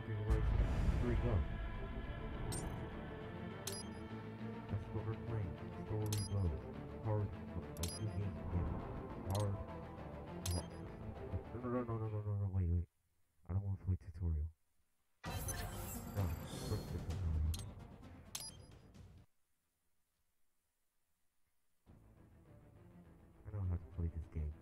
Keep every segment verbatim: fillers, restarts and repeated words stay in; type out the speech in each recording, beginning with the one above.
Metal Gear Rising Revengeance. That's what we're playing. Story mode. Hard. Like two games together. Hard. hard. No, no, no, no, no, no, no, no, wait, wait. I don't want to play tutorial. No, first tutorial. I know how to play this game.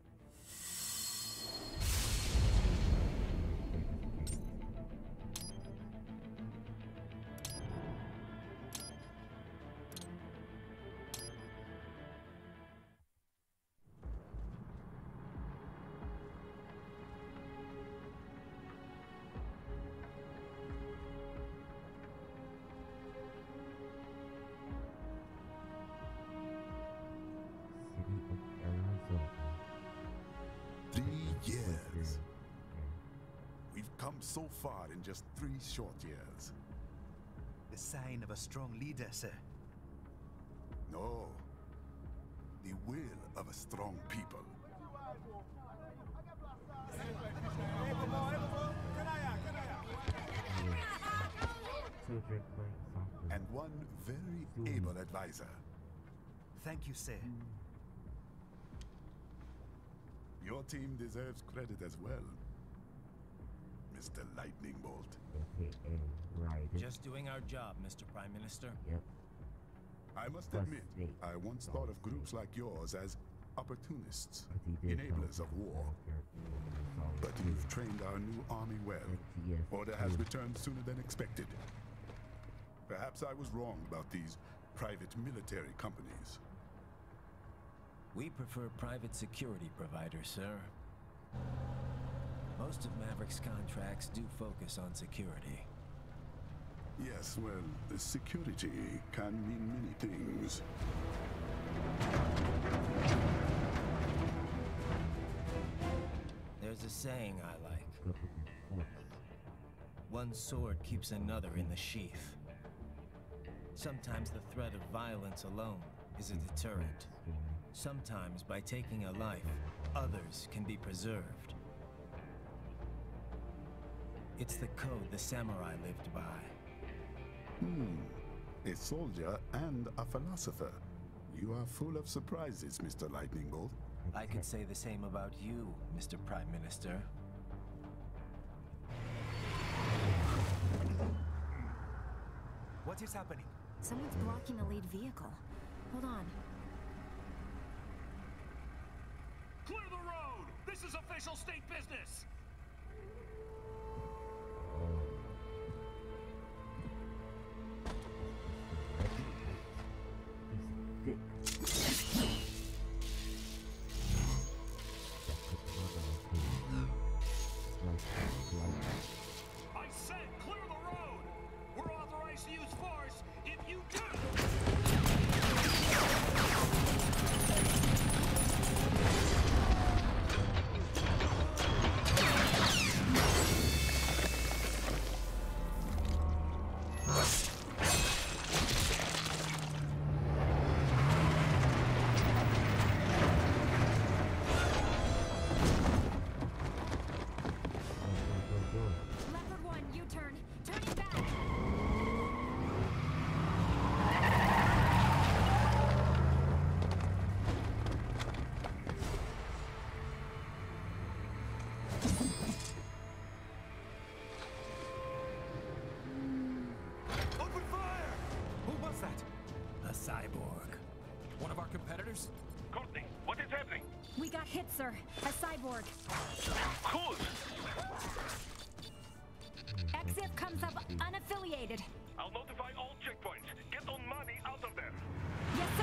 Years. We've come so far in just three short years. The sign of a strong leader, sir. No. The will of a strong people. And one very able advisor. Thank you, sir. Your team deserves credit as well, Mister Lightning Bolt. Okay, Raiden. Just doing our job, Mister Prime Minister. Yep. I must admit, I once thought of groups like yours as opportunists, enablers of war. But you've trained our new army well. Order has returned sooner than expected. Perhaps I was wrong about these private military companies. We prefer private security providers, sir. Most of Maverick's contracts do focus on security. Yes, well, security can mean many things. There's a saying I like. One sword keeps another in the sheath. Sometimes the threat of violence alone is a deterrent. Sometimes, by taking a life, others can be preserved. It's the code the samurai lived by. Hmm. A soldier and a philosopher. You are full of surprises, Mister Lightning Bolt. I could say the same about you, Mister Prime Minister. What is happening? Someone's blocking the lead vehicle. Hold on. Clear the road! This is official state business! I said clear the road! We're authorized to use force if you do! Leopard one, U-turn. Turning back. Open fire! Who was that? A cyborg. One of our competitors? Courtney, what is happening? We got hit, sir. A cyborg. Cool! X I F comes up unaffiliated. I'll notify all checkpoints. Get on money out of there! Yes, sir.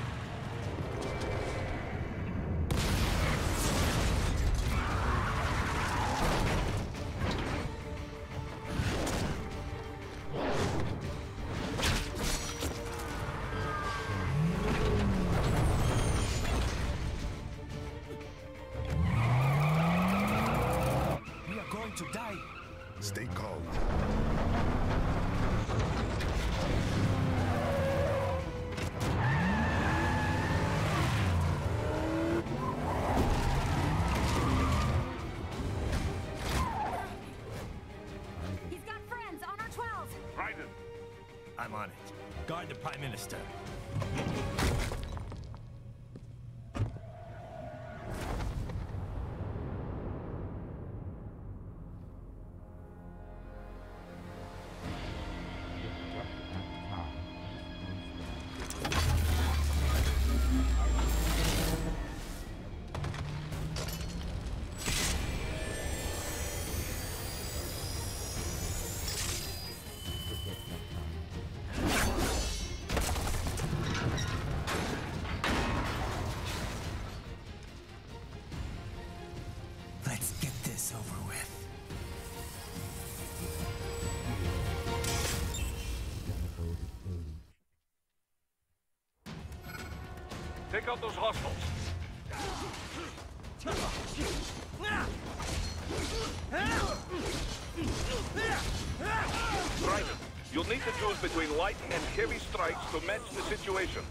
We are going to die! Stay calm. He's got I'm on it. Guard the Prime Minister. Let's get this over with. Take out those hostiles. Raiden, you'll need to choose between light and heavy strikes to match the situation.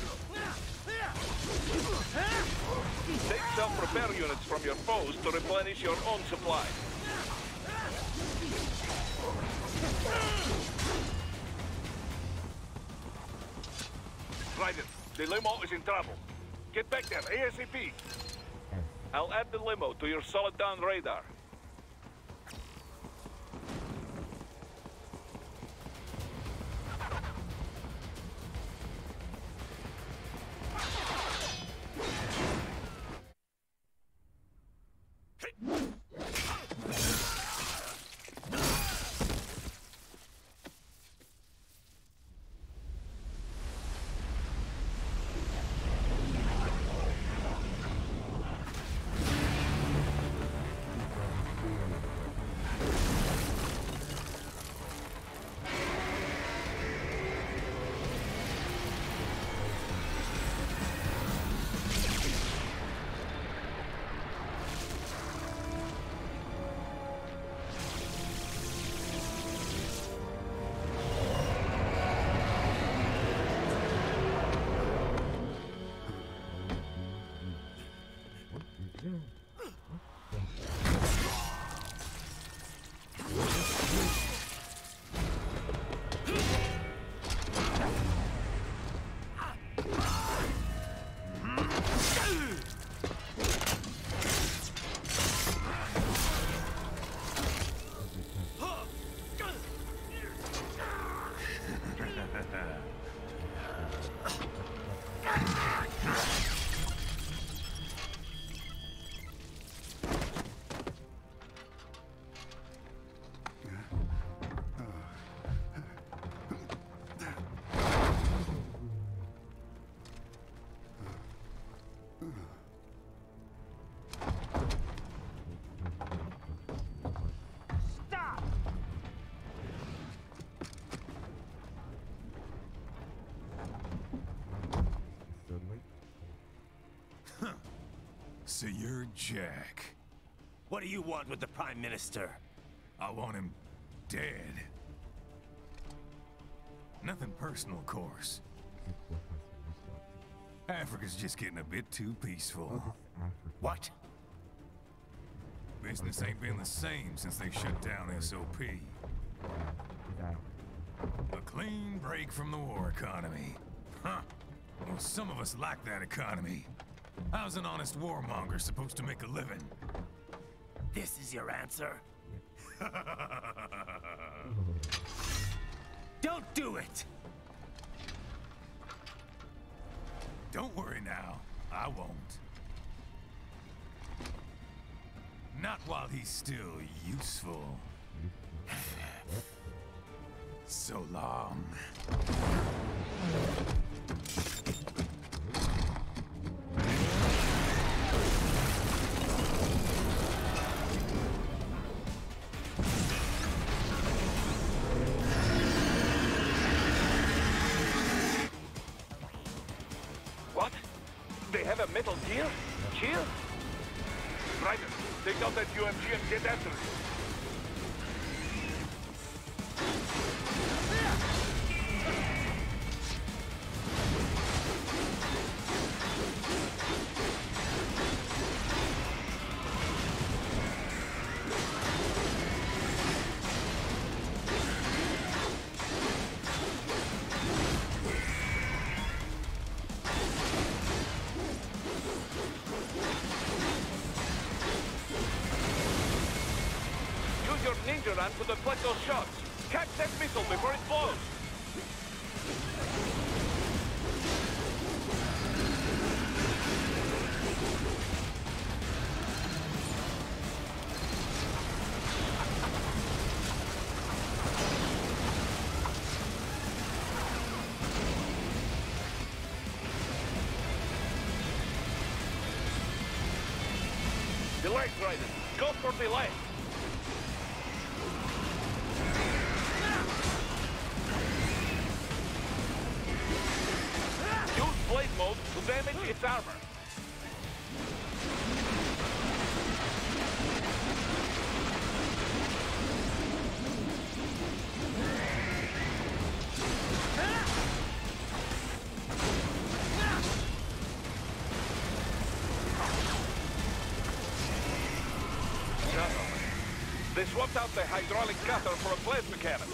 Take self-repair units from your foes to replenish your own supply. Raiden, the limo is in trouble. Get back there, ASAP. I'll add the limo to your solid down radar. So you're Jack. What do you want with the Prime Minister? I want him dead. Nothing personal, of course. Africa's just getting a bit too peaceful. What? Business ain't been the same since they shut down S O P. A clean break from the war economy. Huh. Well, some of us like that economy. How's an honest warmonger supposed to make a living? This is your answer? Don't do it! Don't worry now. I won't. Not while he's still useful. So long. What? They have a Metal Gear? Gear? Raiden, take out that U M G and get after it. ninja run to deflect those shots. Catch that missile before it blows. Delay, Raiden. Go for delay. Use blade mode to damage its armor. They swapped out the hydraulic cutter for a plasma cannon.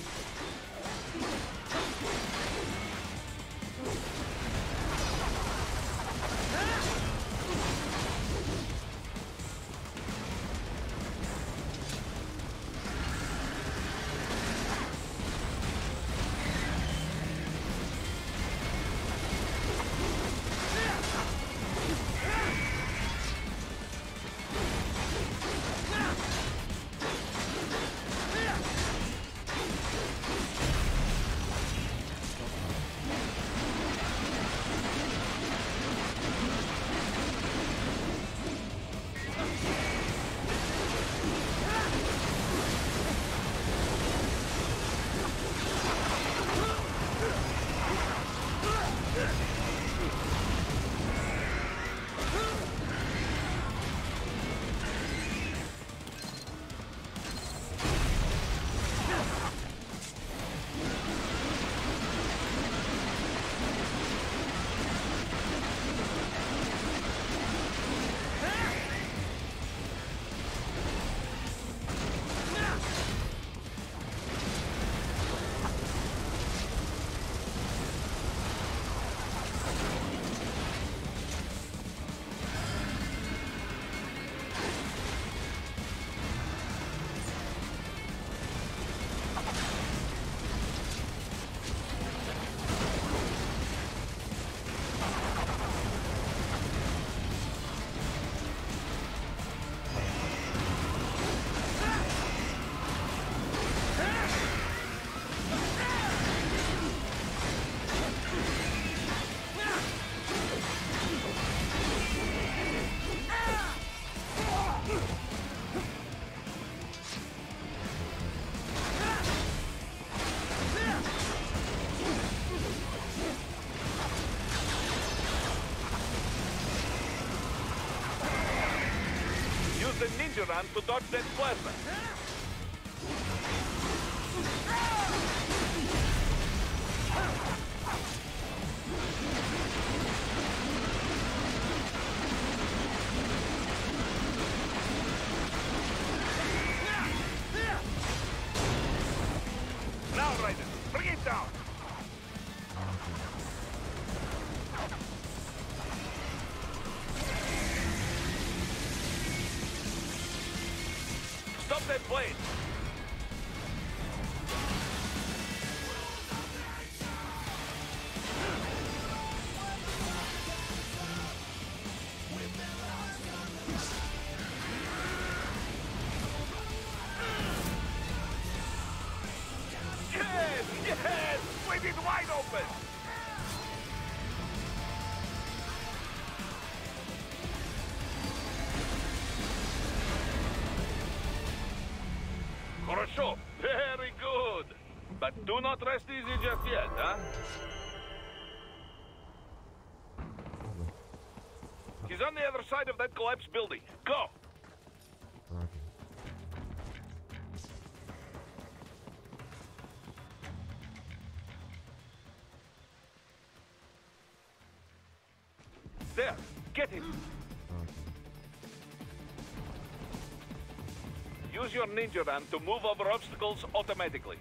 The ninja run to dodge that plasma. Now, Raiden, bring it down. Stop that blade! Yes! Yes! With it wide open! Хорошо. Very good. But do not rest easy just yet, huh? He's on the other side of that collapsed building. Go! There! Get him! Use your ninja run to move over obstacles automatically.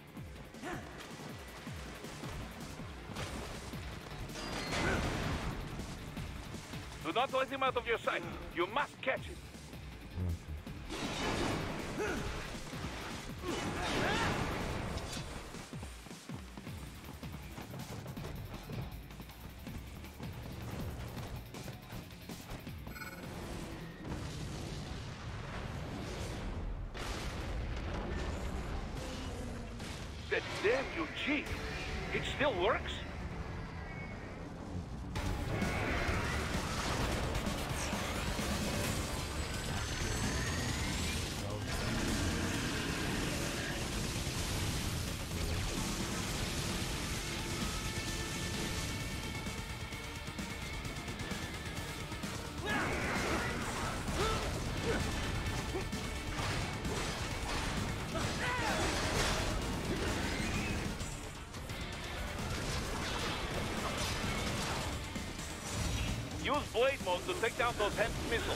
Do not let him out of your sight. You must catch him. That damn U G! It still works? Use blade mode to take down those heavy missiles.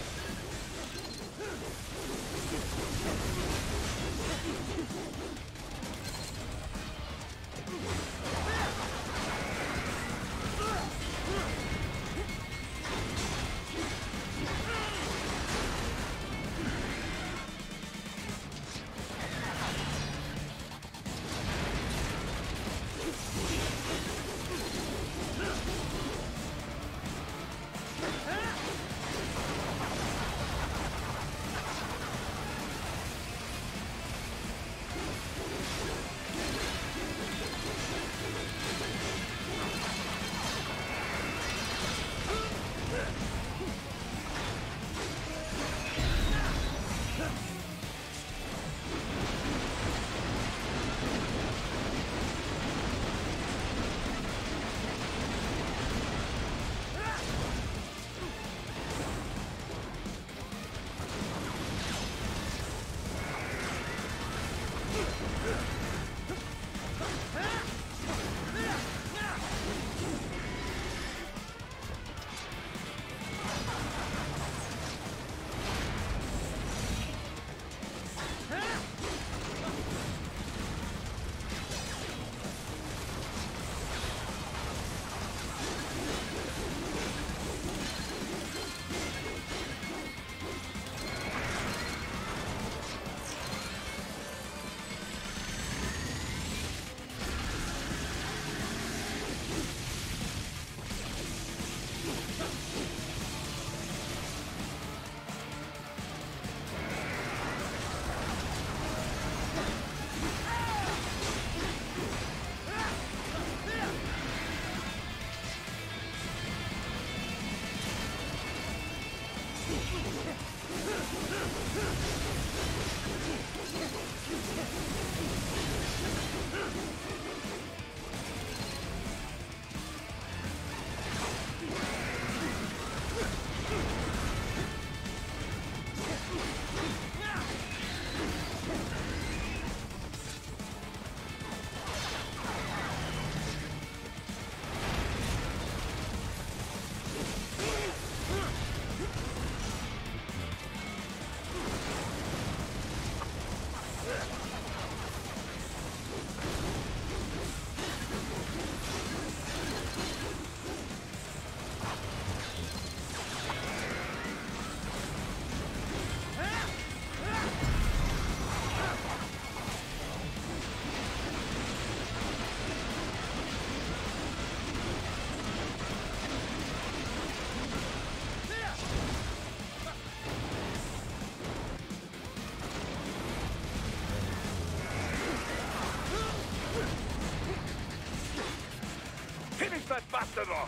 That bastard off!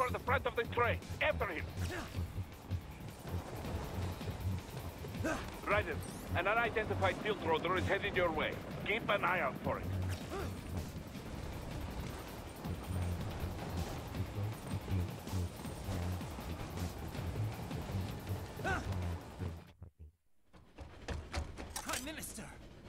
for the front of the train. After him. Raiden, an unidentified field roader is headed your way. Keep an eye out for it. Prime Minister!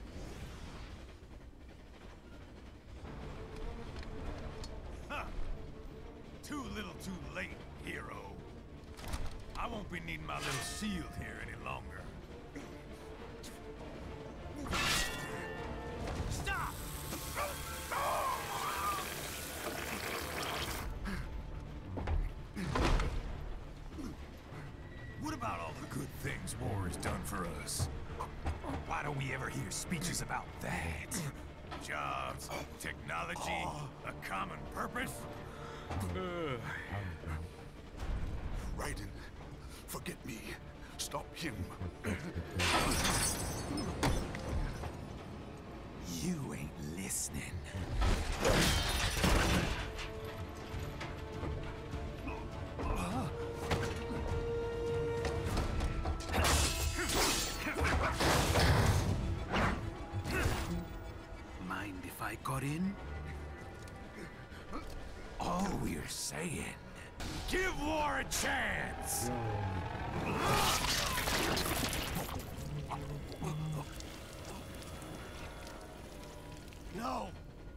Huh. Too little too late, hero. I won't be needing my little shield here any longer. Stop! What about all the good things war has done for us? Why don't we ever hear speeches about that? Jobs, technology, a common purpose? Uh. Raiden, forget me. Stop him. You ain't listening. Mind if I got in? All we're saying, give war a chance! No!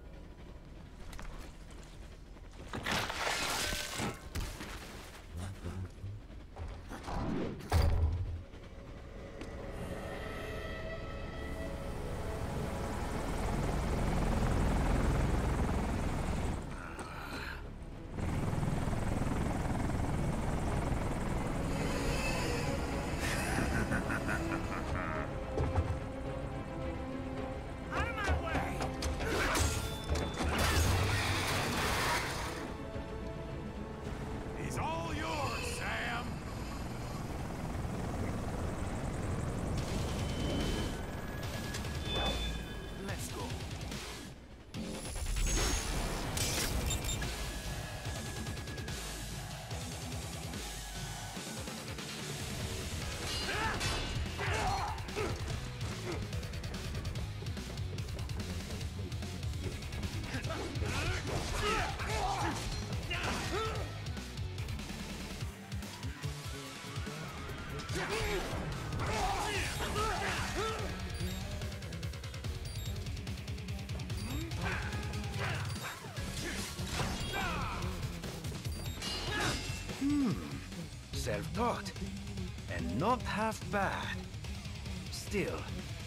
Hmm. Self-taught. And not half bad. Still.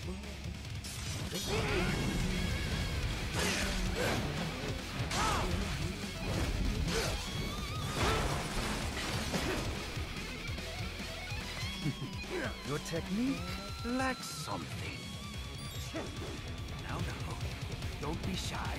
Your technique lacks something. Now, now, don't be shy.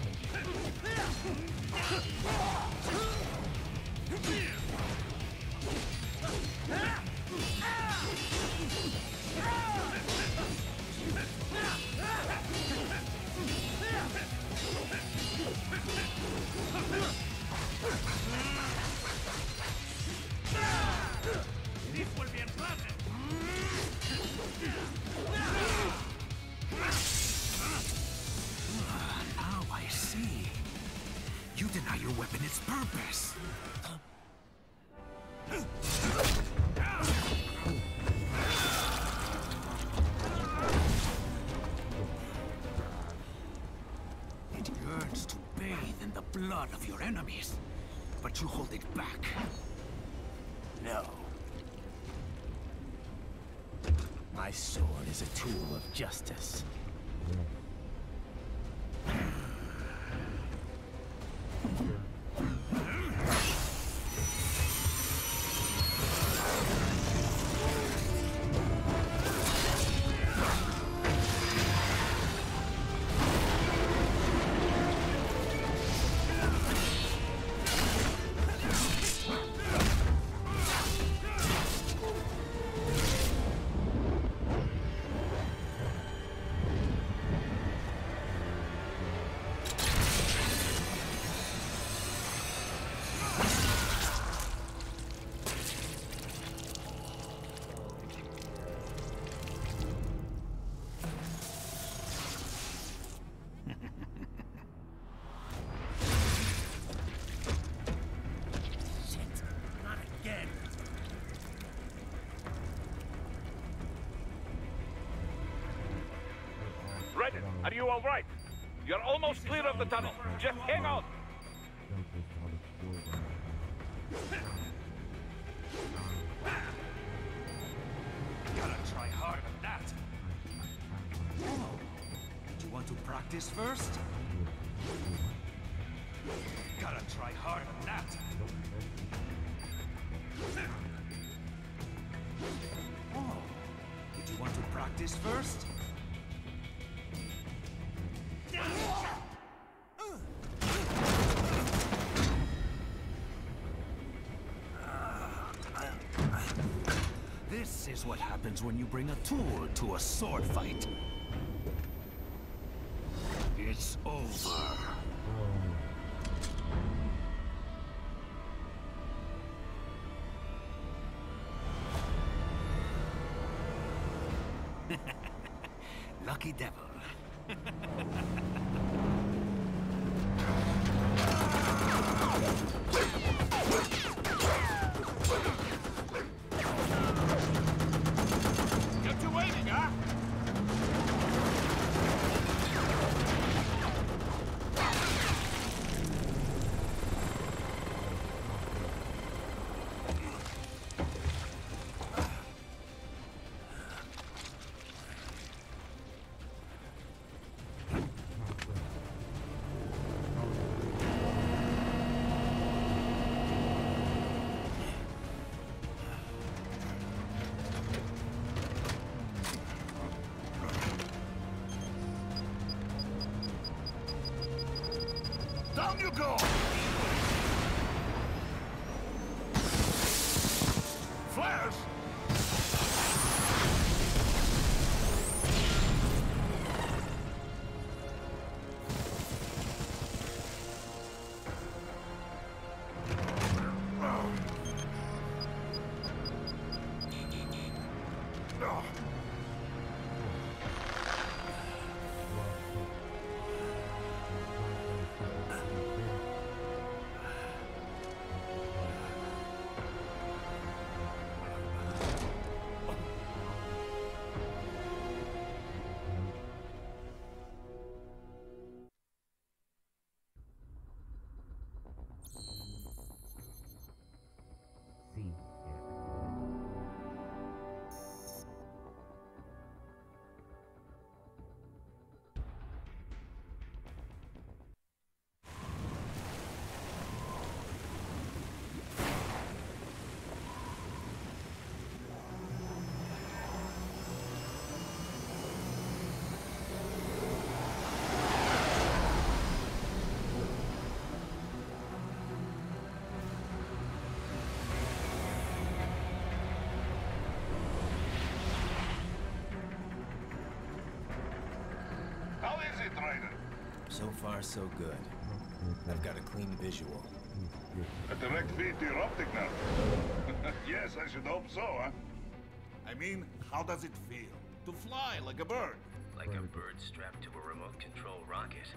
This will be unpleasant! Now I see. You deny your weapon its purpose. It yearns to bathe in the blood of your enemies, but you hold it back. No. My sword is a tool of justice. Raiden, are you all right? You're almost clear of the tunnel. Just hang on. Gotta try harder than that. Oh, do you want to practice first? Gotta try harder than that. Oh, did you want to practice first? This is what happens when you bring a tool to a sword fight. It's over. Lucky devil. Get you waiting, huh? Down you go! Flares! See. How is it, Raiden? So far, so good. I've got a clean visual. A direct feed to your optic now. Yes, I should hope so, huh? I mean, how does it feel? To fly like a bird? Like a bird strapped to a remote control rocket.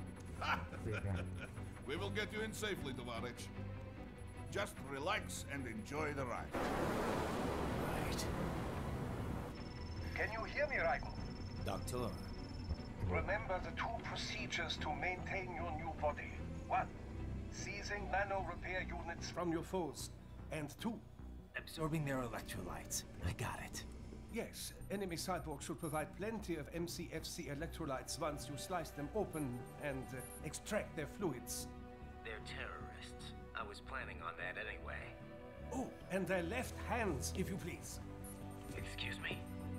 We will get you in safely, Tovarich. Just relax and enjoy the ride. Right. Can you hear me, Raiden? Doctor. Remember the two procedures to maintain your new body. One, seizing nano repair units from your foes. And two, Absorbing their electrolytes. I got it. yes, enemy cyborgs should provide plenty of M C F C electrolytes once you slice them open and uh, extract their fluids. They're terrorists. I was planning on that anyway. Oh, and their left hands, if you please. Excuse me?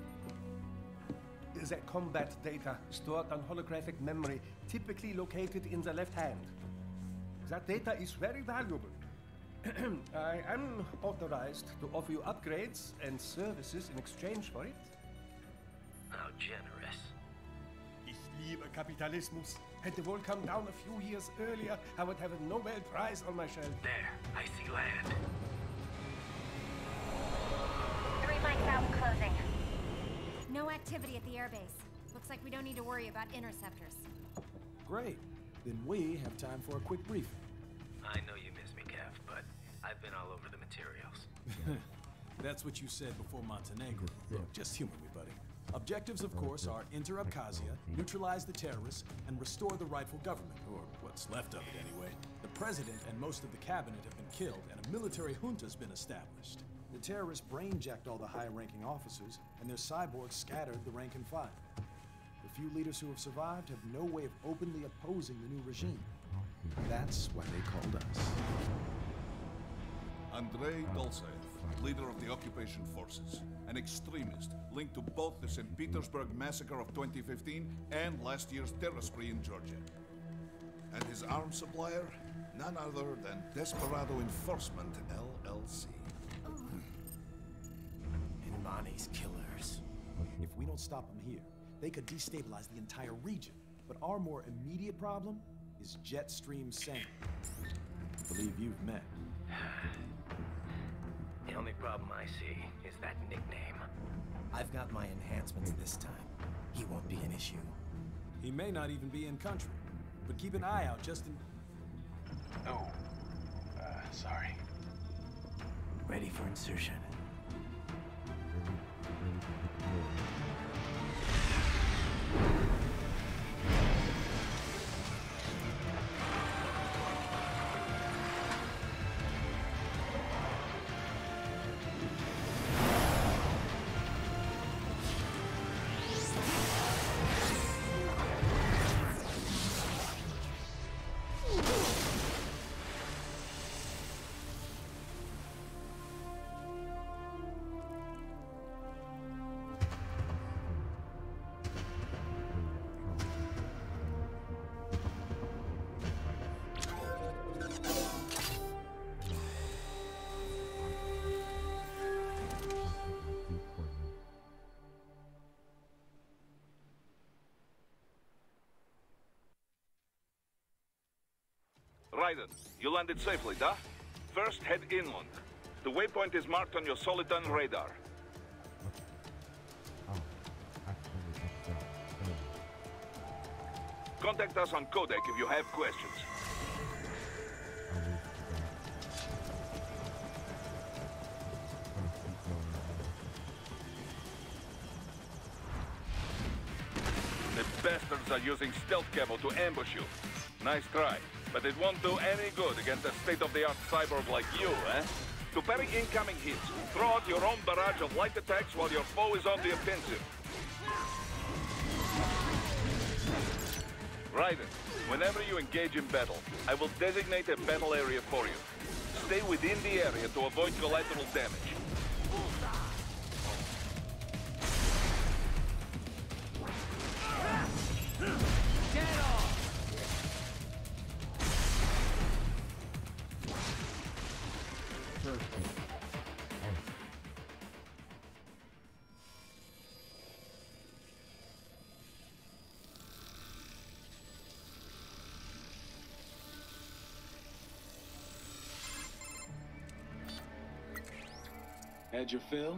Their combat data stored on holographic memory, typically located in the left hand. That data is very valuable. I am authorized to offer you upgrades and services in exchange for it. How generous. Ich liebe Kapitalismus. Had the world come down a few years earlier, I would have a Nobel Prize on my shelf. There, I see land. Three mics out and closing. No activity at the airbase. Looks like we don't need to worry about interceptors. Great. Then we have time for a quick briefing. I know you miss me, Kev, but I've been all over the materials. That's what you said before Montenegro. Look, just humor me, buddy. Objectives, of course, are enter Abkhazia, neutralize the terrorists, and restore the rightful government, or what's left of it anyway. The president and most of the cabinet have been killed, and a military junta's been established. The terrorists brain-jacked all the high-ranking officers, and their cyborgs scattered the rank and file. The few leaders who have survived have no way of openly opposing the new regime. That's why they called us. Andrei Dolzaev, leader of the occupation forces, an extremist linked to both the Saint Petersburg massacre of twenty fifteen and last year's terror spree in Georgia. And his arms supplier, none other than Desperado Enforcement, L L C. Imani's killers. If we don't stop them here, they could destabilize the entire region. But our more immediate problem is Jetstream Sam. I believe you've met. The only problem I see is that nickname. I've got my enhancements this time. He won't be an issue. He may not even be in country, but keep an eye out just in... Oh, uh, sorry. Ready for insertion. Raiden, you landed safely, da? First, head inland. The waypoint is marked on your Soliton radar. Contact us on Codec if you have questions. The bastards are using stealth camo to ambush you. Nice try. But it won't do any good against a state-of-the-art cyborg like you, eh? To parry incoming hits, throw out your own barrage of light attacks while your foe is on the offensive. Raiden, whenever you engage in battle, I will designate a battle area for you. Stay within the area to avoid collateral damage. Had your fill?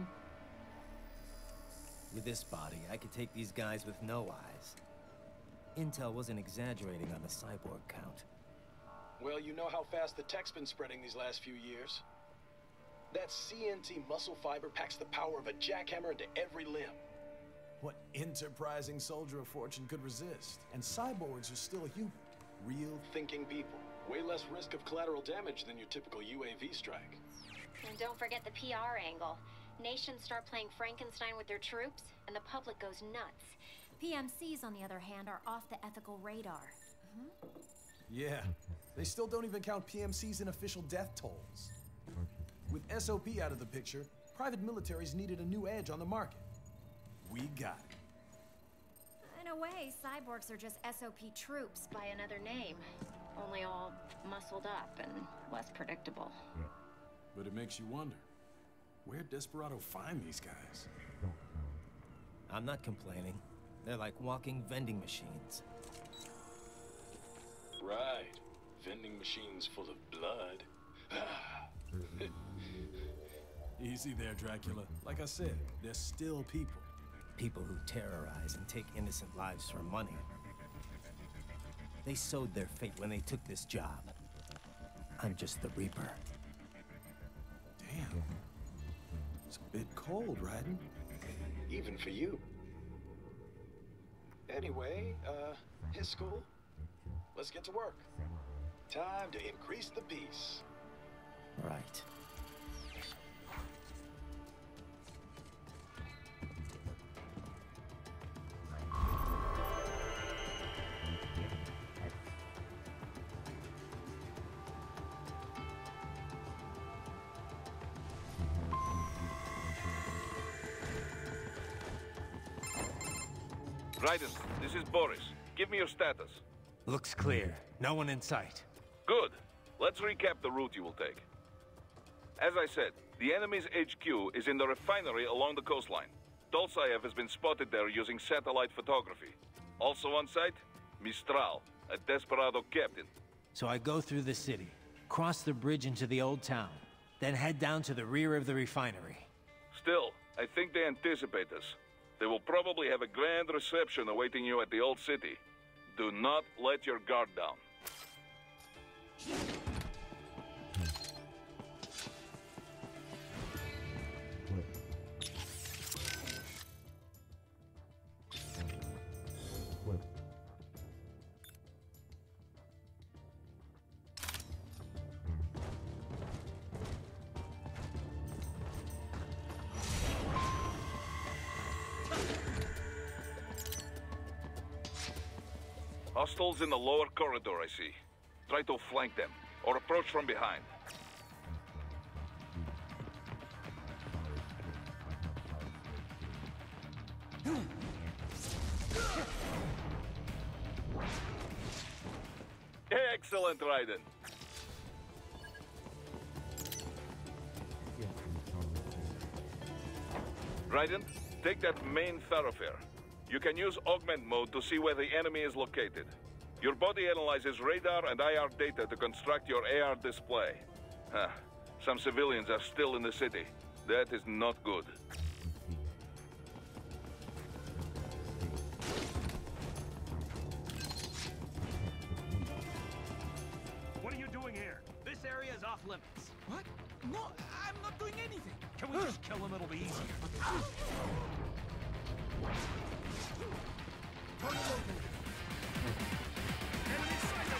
With this body, I could take these guys with no eyes. Intel wasn't exaggerating on the cyborg count. Well, you know how fast the tech's been spreading these last few years. That C N T muscle fiber packs the power of a jackhammer into every limb. What enterprising soldier of fortune could resist? And cyborgs are still human. Real, thinking people. Way less risk of collateral damage than your typical U A V strike. And don't forget the P R angle. Nations start playing Frankenstein with their troops, and the public goes nuts. P M Cs, on the other hand, are off the ethical radar. Mm-hmm. Yeah, they still don't even count P M Cs in official death tolls. With S O P out of the picture, private militaries needed a new edge on the market. We got it. In a way, cyborgs are just S O P troops by another name. Only all muscled up and less predictable. But it makes you wonder, where'd Desperado find these guys? I'm not complaining. They're like walking vending machines. Right. Vending machines full of blood. Easy there, Dracula. Like I said, they're still people. People who terrorize and take innocent lives for money. They sowed their fate when they took this job. I'm just the Reaper. Damn. It's a bit cold, Raiden. Even for you. Anyway, uh, his school? Let's get to work. Time to increase the peace. Right. Raiden, this is Boris. Give me your status. Looks clear. No one in sight. Good. Let's recap the route you will take. As I said, the enemy's H Q is in the refinery along the coastline. Dolzaev has been spotted there using satellite photography. Also on site, Mistral, a desperado captain. So I go through the city, cross the bridge into the old town, then head down to the rear of the refinery. Still, I think they anticipate us. They will probably have a grand reception awaiting you at the old city. Do not let your guard down. Hostiles in the lower corridor, I see. Try to flank them, or approach from behind. Excellent, Raiden. Raiden, take that main thoroughfare. You can use augment mode to see where the enemy is located. Your body analyzes radar and I R data to construct your A R display. Huh. Some civilians are still in the city. That is not good. What are you doing here? This area is off limits. What? No, I'm not doing anything. Can we just kill him? It'll be easier. Enemy sighted!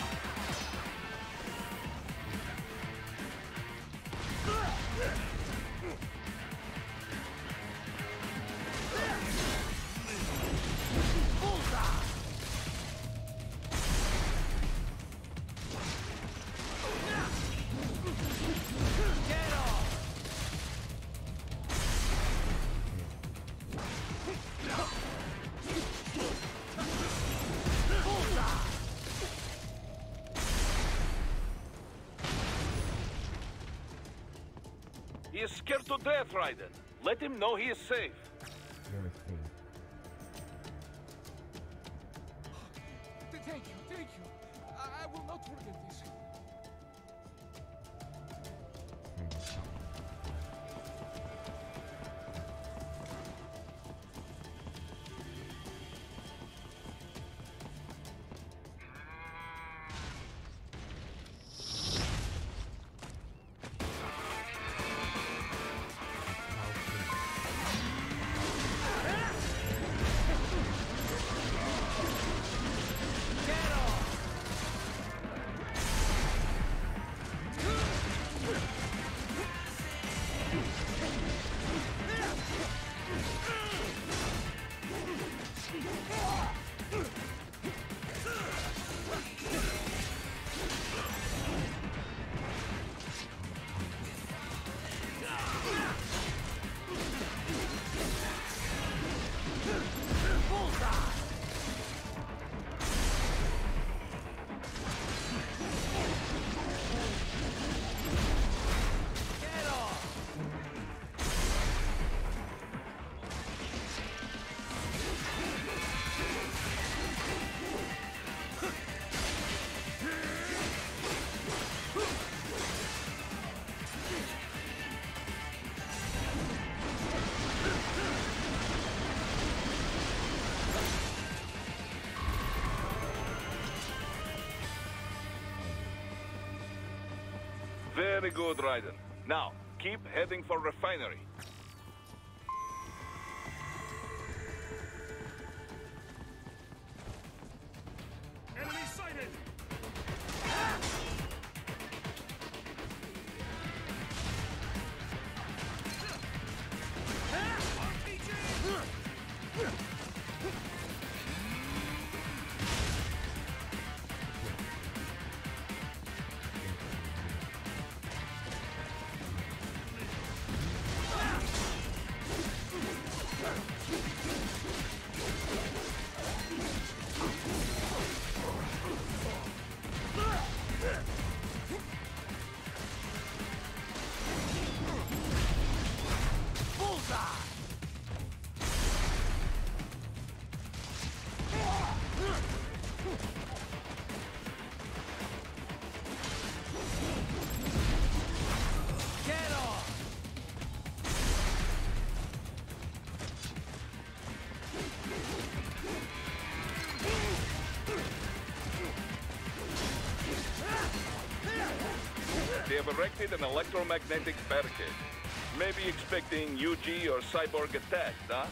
He is scared to death, Raiden. Let him know he is safe. You're safe. Thank you, thank you. I, I will not forget this. Very good, Raiden. Now, keep heading for refinery. they have erected an electromagnetic barricade. Maybe expecting U G or Cyborg attack, huh?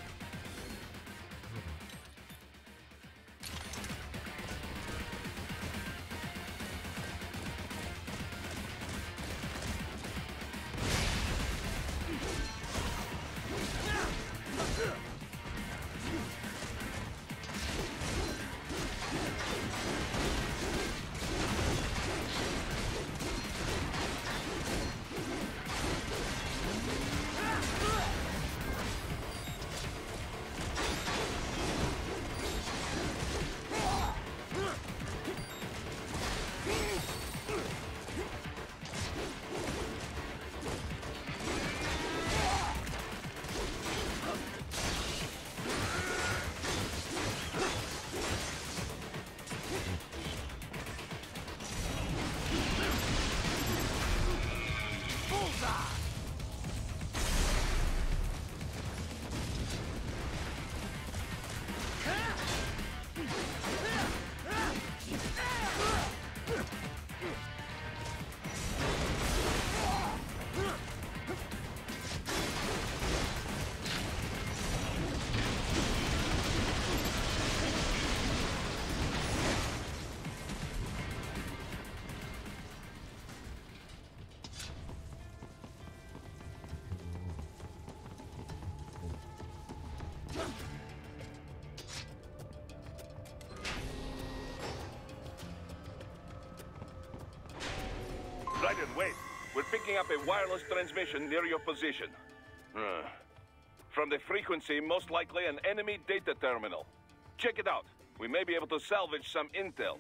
Raiden, wait. We're picking up a wireless transmission near your position. Uh, from the frequency, most likely an enemy data terminal. Check it out. We may be able to salvage some intel.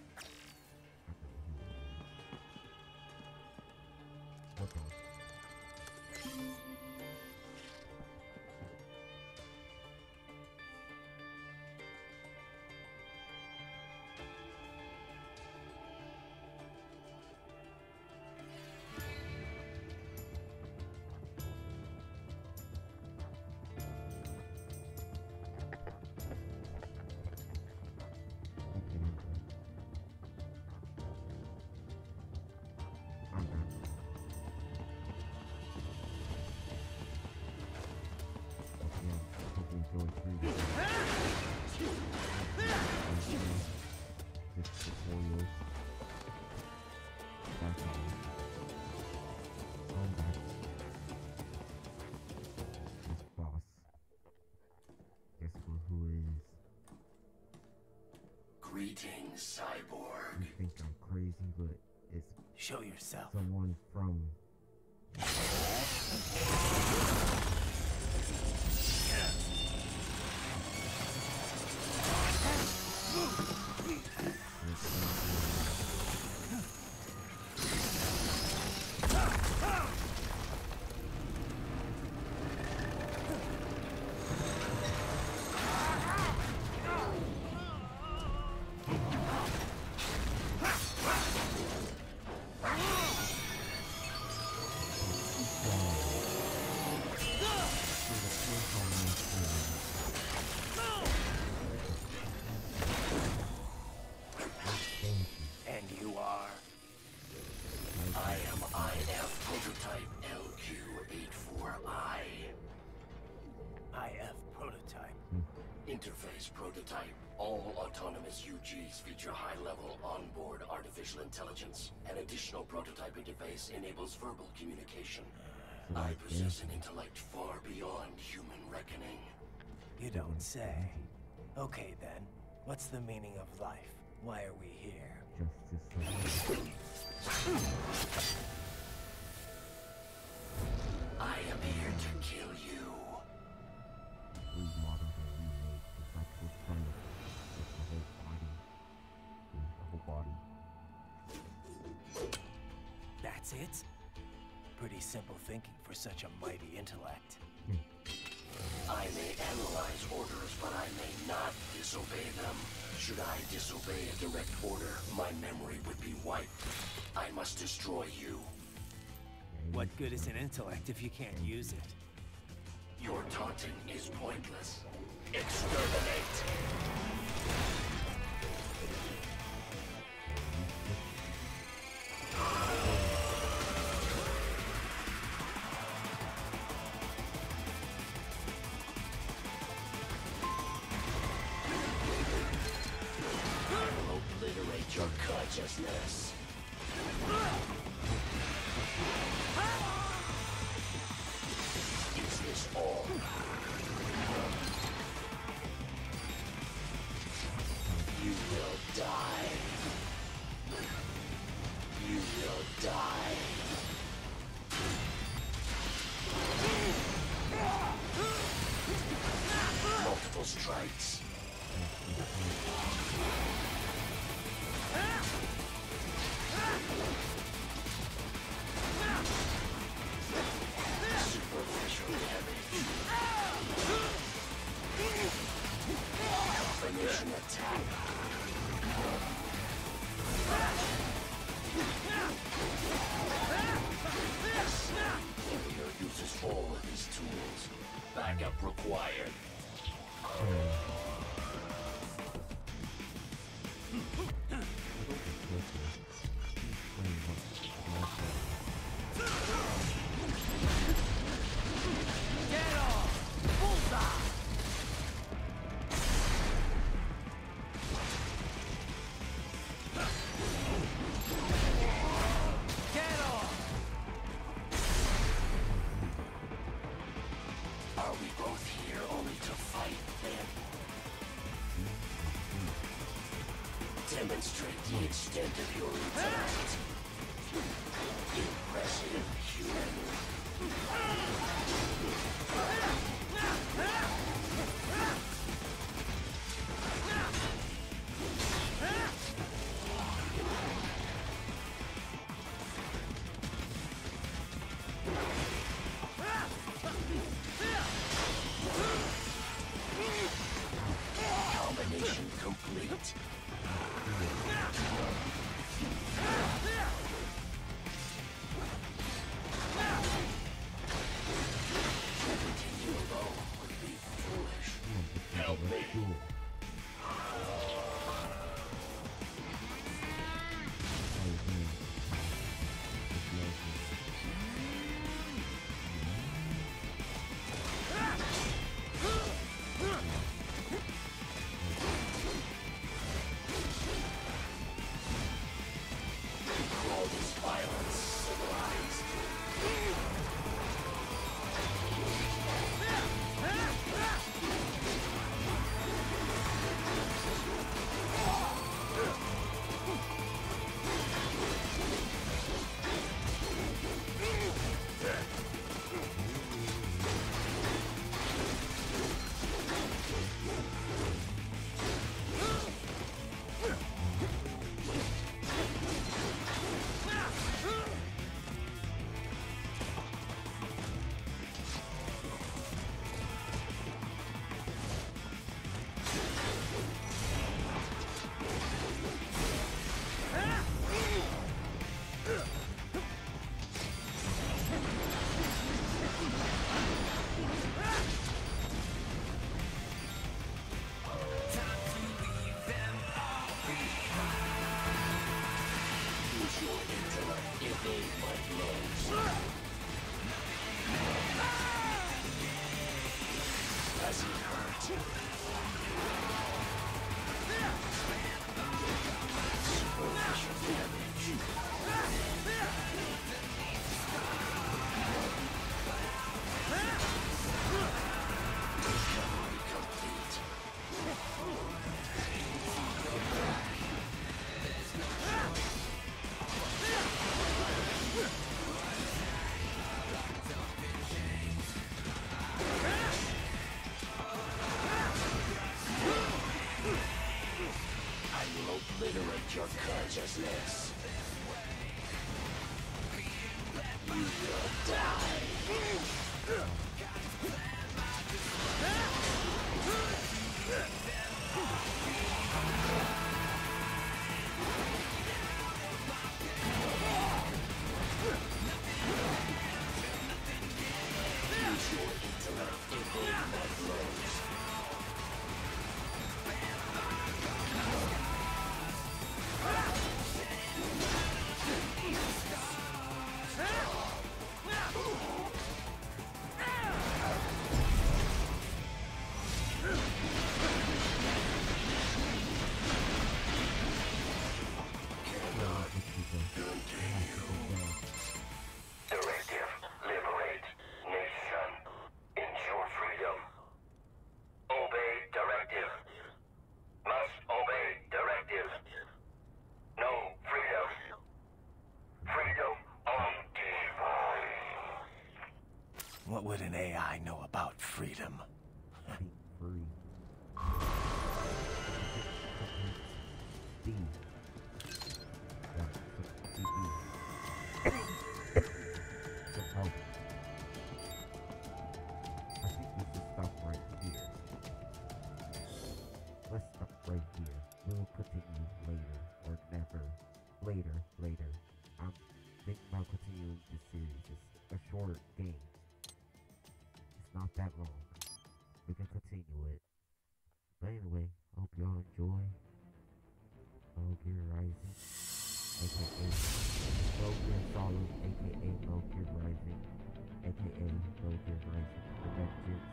Greetings, Cyborg. You think I'm crazy, but it's Show yourself. Someone from Interface prototype. All autonomous U Gs feature high-level onboard artificial intelligence. An additional prototype interface enables verbal communication. I possess an intellect far beyond human reckoning. You don't say. Okay then, what's the meaning of life? Why are we here? I am here to kill you. That's it? Pretty simple thinking for such a mighty intellect. I may analyze orders, but I may not disobey them. Should I disobey a direct order, my memory would be wiped. I must destroy you. What good is an intellect if you can't use it? Your taunting is pointless. Exterminate! consciousness. Is this all? You will die. You will die. Multiple strikes. Superficial damage. Combination attack. Warrior uses all of his tools. Backup required. Get off! Bullseye! Get off! Are we both here only to fight then? Demonstrate the extent of your intellect. Impressive, human. Combination complete. Continue alone would be foolish. Help me. All this violence civilized. Use your intellect, evade my blows. Does it hurt? Superficial damage. Recovery complete. I will obliterate your consciousness. You will die. Use your intellect, evade my blows. an A I know about freedom? Being free. B. Yeah, so C B. Some help. I think we should stop right here. Let's stop right here. We'll continue later, or never. Later, later. I'm thinking about continuing this series. It's a short game. It's not that long. We can continue it. But anyway, hope y'all enjoy Metal Gear Rising, aka Metal Gear Solid, aka Metal Gear Rising, aka Metal Gear Rising Revengeance.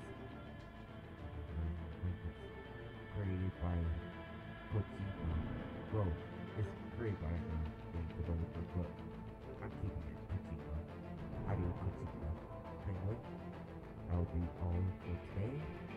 Created by Kojima. Well, it's created by a game developer, but I'm keeping it Kojima. I do Kojima. Anyway, that'll be all for today.